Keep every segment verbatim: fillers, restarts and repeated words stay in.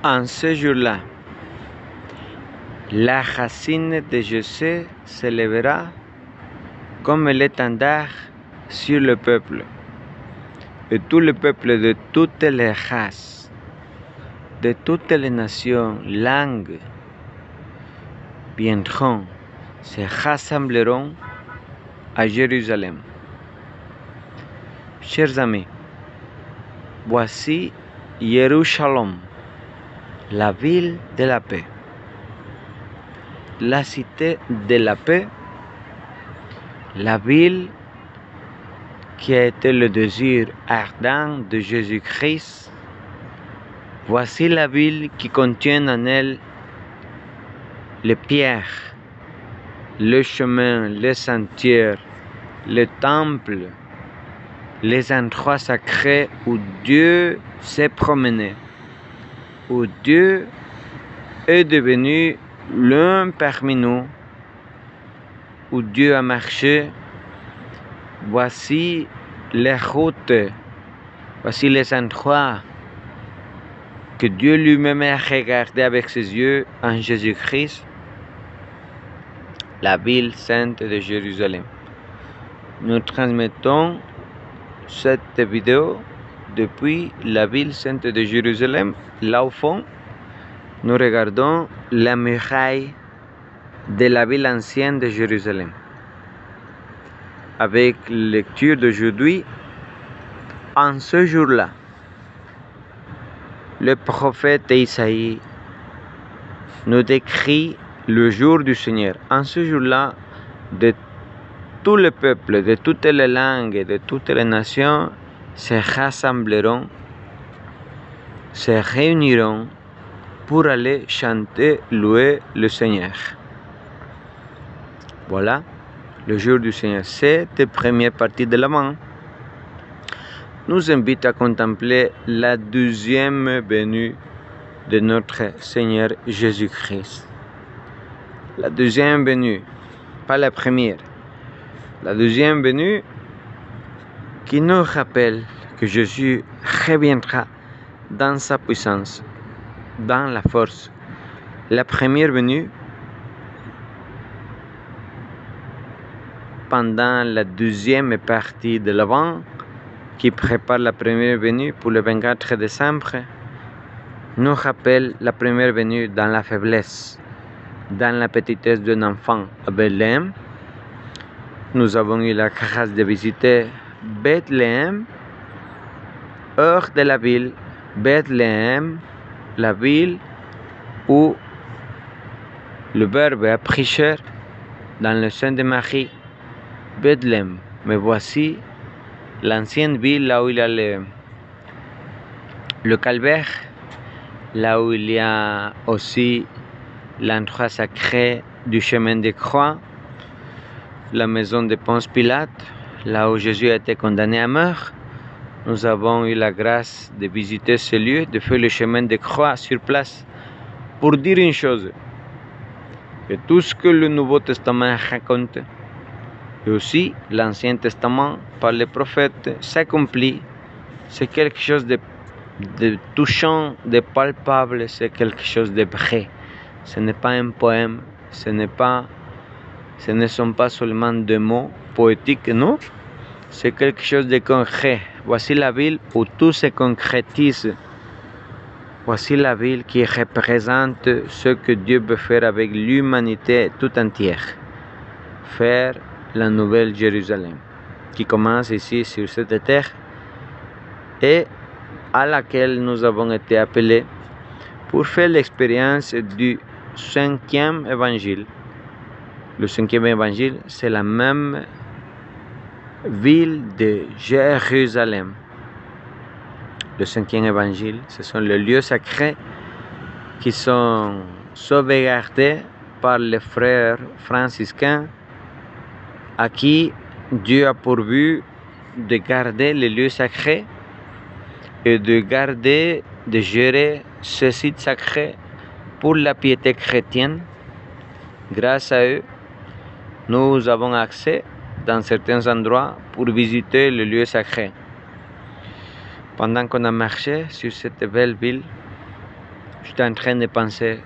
En ce jour-là, la racine de Jessé s'élèvera comme l'étendard sur le peuple, et tout le peuple de toutes les races, de toutes les nations, langues, viendront, se rassembleront à Jérusalem. Chers amis, voici Jérusalem, la ville de la paix, la cité de la paix, la ville qui a été le désir ardent de Jésus-Christ. Voici la ville qui contient en elle les pierres, le chemin, les sentiers, le temple, les endroits sacrés où Dieu s'est promené, où Dieu est devenu l'un parmi nous, où Dieu a marché. Voici les routes, voici les endroits que Dieu lui-même a regardé avec ses yeux en Jésus-Christ, la ville sainte de Jérusalem. Nous transmettons cette vidéo depuis la ville sainte de Jérusalem. Là au fond, nous regardons la muraille de la ville ancienne de Jérusalem. Avec la lecture d'aujourd'hui, en ce jour-là, le prophète Isaïe nous décrit le jour du Seigneur. En ce jour-là, de tout le peuple, de toutes les langues, de toutes les nations se rassembleront, se réuniront pour aller chanter, louer le Seigneur. Voilà, le jour du Seigneur. Cette première partie de l'Avent nous invite à contempler la deuxième venue de notre Seigneur Jésus-Christ. La deuxième venue, pas la première. La deuxième venue qui nous rappelle que Jésus reviendra dans sa puissance, dans la force. La première venue, pendant la deuxième partie de l'Avent, qui prépare la première venue pour le vingt-quatre décembre, nous rappelle la première venue dans la faiblesse, dans la petitesse d'un enfant à Bethléem. Nous avons eu la grâce de visiter Bethléem, hors de la ville. Bethléem, la ville où le Verbe a pris chair dans le sein de Marie. Bethléem. Mais voici l'ancienne ville, là où il y a le, le calvaire, là où il y a aussi l'endroit sacré du chemin de croix, la maison de Ponce Pilate, là où Jésus a été condamné à mort. Nous avons eu la grâce de visiter ce lieu, de faire le chemin de croix sur place, pour dire une chose, que tout ce que le Nouveau Testament raconte, et aussi l'Ancien Testament par les prophètes, s'accomplit. C'est quelque chose de, de touchant, de palpable, c'est quelque chose de vrai. Ce n'est pas un poème, ce n'est pas, ce ne sont pas seulement des mots poétiques, non. C'est quelque chose de concret. Voici la ville où tout se concrétise. Voici la ville qui représente ce que Dieu veut faire avec l'humanité tout entière. Faire la nouvelle Jérusalem, qui commence ici sur cette terre et à laquelle nous avons été appelés pour faire l'expérience du cinquième évangile. Le cinquième évangile, c'est la même ville de Jérusalem. Le cinquième évangile, ce sont les lieux sacrés qui sont sauvegardés par les frères franciscains à qui Dieu a pourvu de garder les lieux sacrés et de garder, de gérer ce site sacré pour la piété chrétienne. Grâce à eux, nous avons accès dans certains endroits pour visiter les lieux sacrés. Pendant qu'on a marché sur cette belle ville, j'étais en train de penser,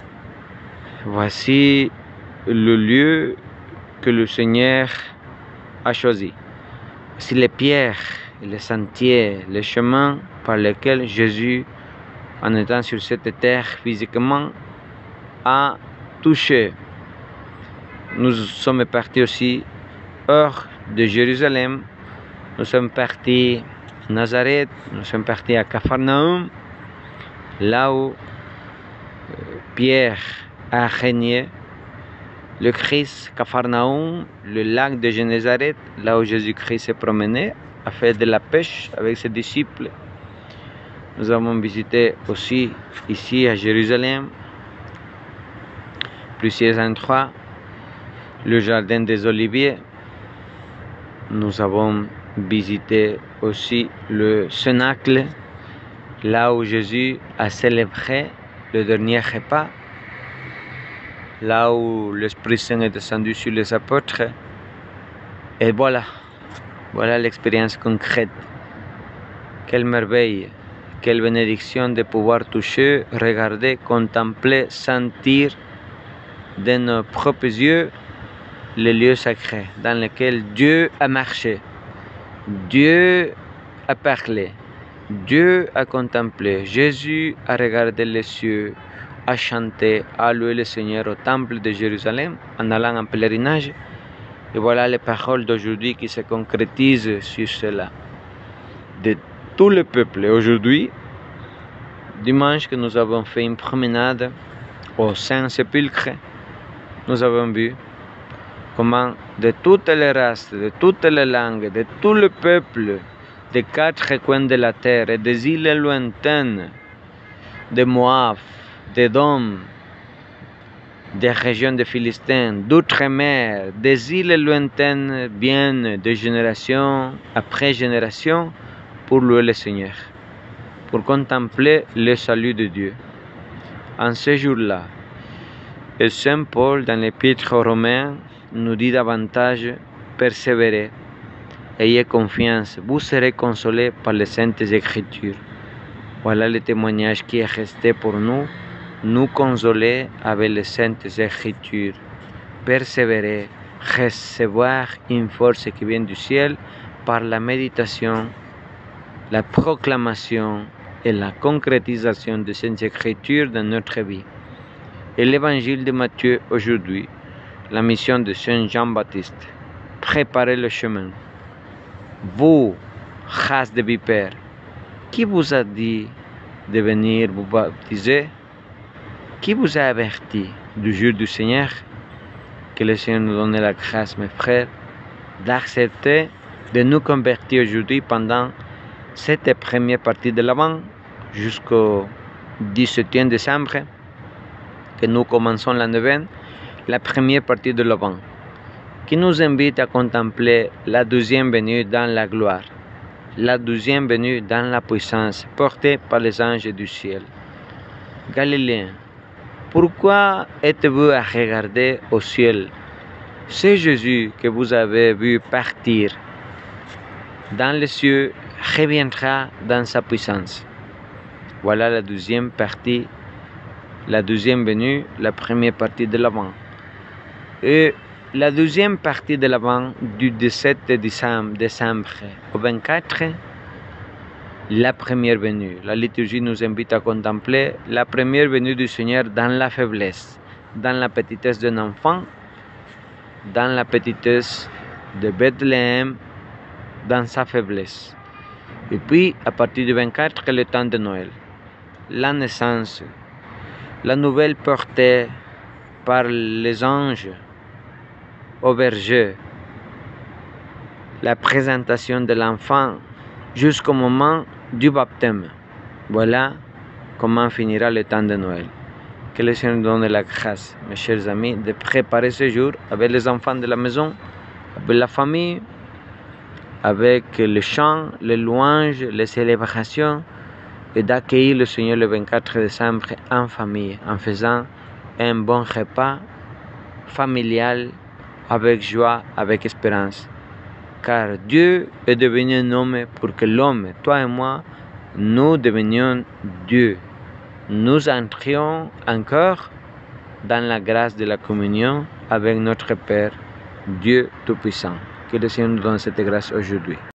voici le lieu que le Seigneur a choisi. Voici les pierres, les sentiers, les chemins par lesquels Jésus, en étant sur cette terre physiquement, a touché. Nous sommes partis aussi hors de Jérusalem. Nous sommes partis à Nazareth, nous sommes partis à Capharnaüm, là où Pierre a régné. Le Christ, Capharnaüm, le lac de Génézareth, là où Jésus-Christ s'est promené, a fait de la pêche avec ses disciples. Nous avons visité aussi ici à Jérusalem plusieurs endroits, le jardin des Oliviers. Nous avons visité aussi le Cénacle, là où Jésus a célébré le dernier repas, là où l'Esprit Saint est descendu sur les apôtres. Et voilà, voilà l'expérience concrète. Quelle merveille, quelle bénédiction de pouvoir toucher, regarder, contempler, sentir de nos propres yeux les lieux sacrés dans lesquels Dieu a marché, Dieu a parlé, Dieu a contemplé, Jésus a regardé les cieux, a chanté, a loué le Seigneur au temple de Jérusalem en allant en pèlerinage. Et voilà les paroles d'aujourd'hui qui se concrétisent sur cela. De tout le peuple. Aujourd'hui, dimanche que nous avons fait une promenade au Saint-Sépulcre, nous avons vu comment de toutes les races, de toutes les langues, de tout le peuple, des quatre coins de la terre et des îles lointaines, de Moab, d'Édom, des régions de Philistins, d'outre-mer, des îles lointaines viennent de génération après génération pour louer le Seigneur, pour contempler le salut de Dieu. En ce jour-là, et Saint Paul, dans l'Épître aux Romains, nous dit davantage, persévérez, ayez confiance, vous serez consolés par les Saintes Écritures. Voilà le témoignage qui est resté pour nous, nous consoler avec les Saintes Écritures, persévérer, recevoir une force qui vient du ciel par la méditation, la proclamation et la concrétisation de ces Écritures dans notre vie. Et l'évangile de Matthieu aujourd'hui, la mission de Saint Jean-Baptiste, préparez le chemin. Vous, race de vipères, qui vous a dit de venir vous baptiser? Qui vous a averti du jour du Seigneur? Que le Seigneur nous donne la grâce, mes frères, d'accepter de nous convertir aujourd'hui pendant cette première partie de l'Avent jusqu'au dix-septième décembre, que nous commençons la neuvaine, la première partie de l'Avent, qui nous invite à contempler la deuxième venue dans la gloire, la deuxième venue dans la puissance portée par les anges du ciel. Galiléens, pourquoi êtes-vous à regarder au ciel? C'est Jésus que vous avez vu partir dans les cieux reviendra dans sa puissance. Voilà la deuxième partie, la deuxième venue, la première partie de l'Avent. Et la deuxième partie de l'Avent du dix-sept décembre au vingt-quatre, la première venue. La liturgie nous invite à contempler la première venue du Seigneur dans la faiblesse, dans la petitesse d'un enfant, dans la petitesse de Bethléem, dans sa faiblesse. Et puis, à partir du vingt-quatre, le temps de Noël, la naissance, la nouvelle portée par les anges au berger, la présentation de l'enfant jusqu'au moment du baptême. Voilà comment finira le temps de Noël. Que le Seigneur nous donne la grâce, mes chers amis, de préparer ce jour avec les enfants de la maison, avec la famille, avec les chants, les louanges, les célébrations, et d'accueillir le Seigneur le vingt-quatre décembre en famille, en faisant un bon repas familial, avec joie, avec espérance. Car Dieu est devenu un homme pour que l'homme, toi et moi, nous devenions Dieu. nous entrions encore dans la grâce de la communion avec notre Père, Dieu Tout-Puissant. Que le Seigneur nous donne cette grâce aujourd'hui.